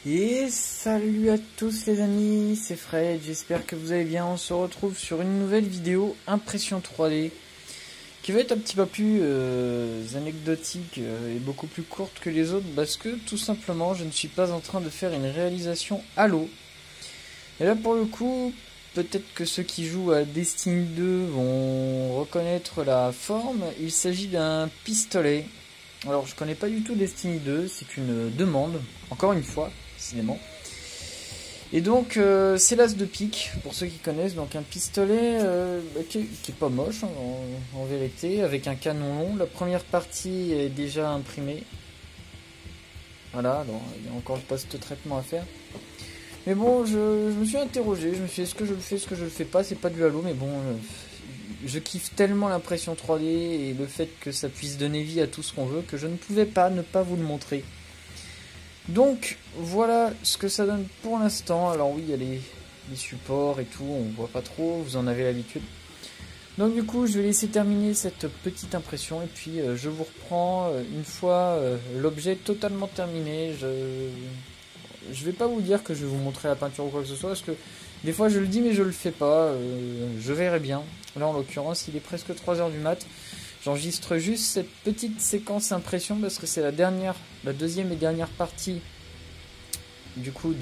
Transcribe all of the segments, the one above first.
Et salut à tous les amis, c'est Fred, j'espère que vous allez bien. On se retrouve sur une nouvelle vidéo impression 3D qui va être un petit peu plus anecdotique et beaucoup plus courte que les autres parce que tout simplement je ne suis pas en train de faire une réalisation à l'eau. Et là pour le coup, peut-être que ceux qui jouent à Destiny 2 vont reconnaître la forme. Il s'agit d'un pistolet. Alors je connais pas du tout Destiny 2, c'est une demande, encore une fois, décidément. Et donc c'est l'as de pique, pour ceux qui connaissent, donc un pistolet qui est pas moche en vérité, avec un canon long. La première partie est déjà imprimée. Voilà, alors il y a encore le post-traitement à faire. Mais bon, je me suis interrogé, je me suis dit est-ce que je le fais, est-ce que je le fais pas, c'est pas du Halo, mais bon... je kiffe tellement l'impression 3D et le fait que ça puisse donner vie à tout ce qu'on veut que je ne pouvais pas ne pas vous le montrer. Donc voilà ce que ça donne pour l'instant. Alors oui, il y a les supports et tout, on voit pas trop, vous en avez l'habitude. Donc du coup je vais laisser terminer cette petite impression et puis je vous reprends une fois l'objet totalement terminé. Je vais pas vous dire que je vais vous montrer la peinture ou quoi que ce soit parce que des fois je le dis mais je le fais pas, je verrai bien. Là en l'occurrence il est presque 3 h du mat. J'enregistre juste cette petite séquence impression parce que c'est la deuxième et dernière partie du coup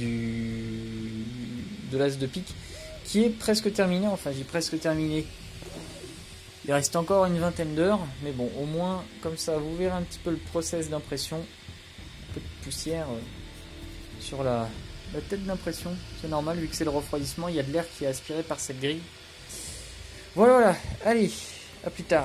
de l'as de pique qui est presque terminée, enfin j'ai presque terminé. Il reste encore une vingtaine d'heures, mais bon au moins comme ça vous verrez un petit peu le process d'impression. Un peu de poussière sur la tête d'impression, c'est normal vu que c'est le refroidissement, il y a de l'air qui est aspiré par cette grille. Voilà, allez, à plus tard.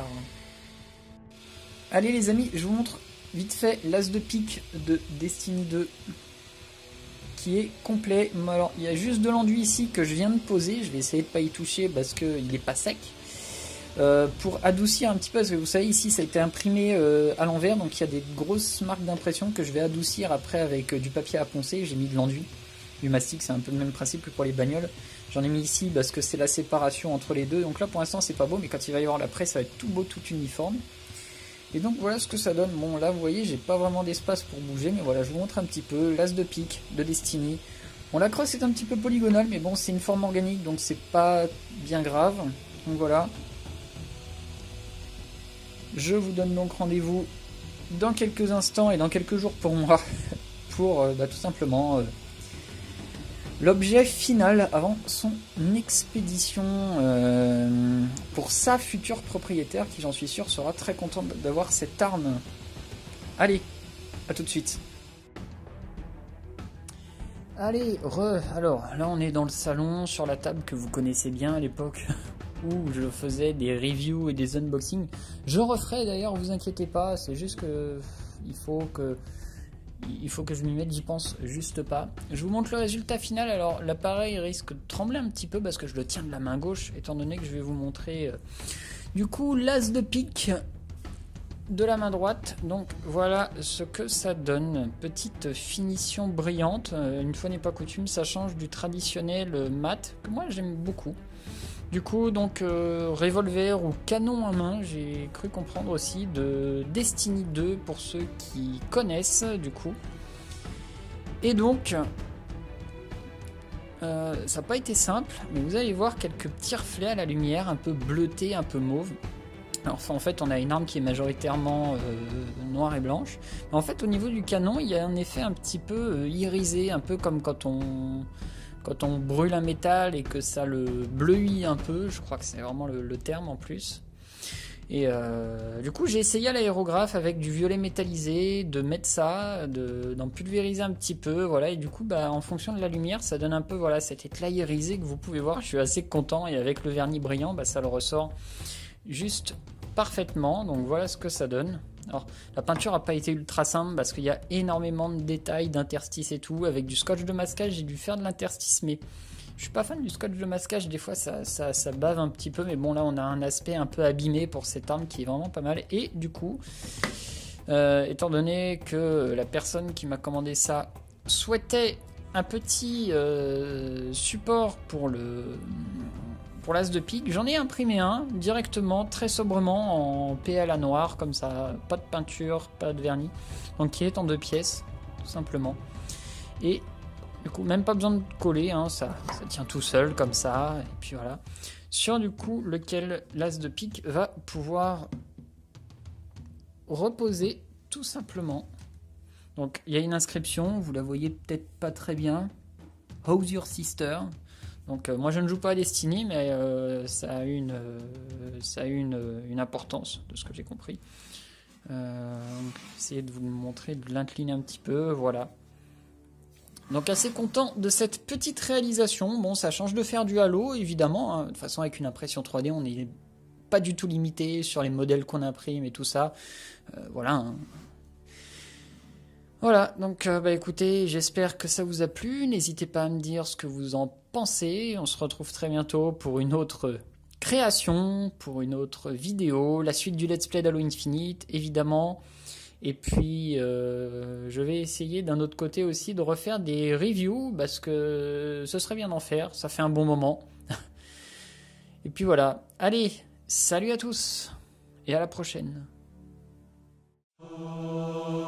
Allez les amis, je vous montre vite fait l'as de pique de Destiny 2 qui est complet. Alors il y a juste de l'enduit ici que je viens de poser, je vais essayer de pas y toucher parce qu'il n'est pas sec. Pour adoucir un petit peu, parce que vous savez ici ça a été imprimé à l'envers, donc il y a des grosses marques d'impression que je vais adoucir après avec du papier à poncer. J'ai mis de l'enduit, du mastic, c'est un peu le même principe que pour les bagnoles. J'en ai mis ici parce que c'est la séparation entre les deux, donc là pour l'instant c'est pas beau, mais quand il va y avoir l'après ça va être tout beau, tout uniforme. Et donc voilà ce que ça donne. Bon là vous voyez j'ai pas vraiment d'espace pour bouger, mais voilà je vous montre un petit peu l'as de pique de Destiny. Bon la crosse est un petit peu polygonale, mais bon c'est une forme organique donc c'est pas bien grave. Donc voilà. Je vous donne donc rendez-vous dans quelques instants et dans quelques jours pour moi pour tout simplement l'objet final avant son expédition pour sa future propriétaire qui j'en suis sûr sera très contente d'avoir cette arme. Allez, à tout de suite. Allez, alors là on est dans le salon sur la table que vous connaissez bien à l'époque où je faisais des reviews et des unboxings. Je referai d'ailleurs, vous inquiétez pas, c'est juste que il faut que je m'y mette, j'y pense juste pas. Je vous montre le résultat final. Alors l'appareil risque de trembler un petit peu parce que je le tiens de la main gauche étant donné que je vais vous montrer du coup l'as de pique de la main droite. Donc voilà ce que ça donne, petite finition brillante, une fois n'est pas coutume, ça change du traditionnel mat que moi j'aime beaucoup. Du coup donc revolver ou canon à main, j'ai cru comprendre aussi, de Destiny 2 pour ceux qui connaissent du coup. Et donc ça n'a pas été simple, mais vous allez voir quelques petits reflets à la lumière, un peu bleuté, un peu mauve. Alors, en fait on a une arme qui est majoritairement noire et blanche. Mais en fait au niveau du canon il y a un effet un petit peu irisé, un peu comme quand on brûle un métal et que ça le bleuit un peu, je crois que c'est vraiment le terme en plus. Et du coup j'ai essayé à l'aérographe avec du violet métallisé, de mettre ça, d'en pulvériser un petit peu, voilà, et du coup en fonction de la lumière ça donne un peu voilà cet éclat irisé que vous pouvez voir. Je suis assez content et avec le vernis brillant ça le ressort juste parfaitement. Donc voilà ce que ça donne. Alors la peinture n'a pas été ultra simple parce qu'il y a énormément de détails, d'interstices et tout. Avec du scotch de masquage j'ai dû faire de l'interstice, mais je suis pas fan du scotch de masquage, des fois ça bave un petit peu, mais bon là on a un aspect un peu abîmé pour cette arme qui est vraiment pas mal. Et du coup étant donné que la personne qui m'a commandé ça souhaitait un petit support pour l'as de pique, j'en ai imprimé un directement, très sobrement, en PLA noir, comme ça, pas de peinture, pas de vernis, donc qui est en 2 pièces, tout simplement. Et Du coup, même pas besoin de coller, hein, ça tient tout seul comme ça. Et puis voilà. Sur du coup, lequel l'as de pique va pouvoir reposer tout simplement. Donc il y a une inscription, vous la voyez peut-être pas très bien. How's your sister? Donc moi je ne joue pas à Destiny, mais ça a une importance de ce que j'ai compris. Essayer de vous le montrer, de l'incliner un petit peu, voilà. Donc assez content de cette petite réalisation. Bon, ça change de faire du Halo, évidemment. Hein. De toute façon, avec une impression 3D, on n'est pas du tout limité sur les modèles qu'on imprime et tout ça. Voilà. Hein. Voilà, donc écoutez, j'espère que ça vous a plu. N'hésitez pas à me dire ce que vous en pensez. On se retrouve très bientôt pour une autre création, pour une autre vidéo. La suite du Let's Play d'Halo Infinite, évidemment. Et puis, je vais essayer d'un autre côté aussi de refaire des reviews parce que ce serait bien d'en faire. Ça fait un bon moment. Et puis voilà. Allez, salut à tous et à la prochaine.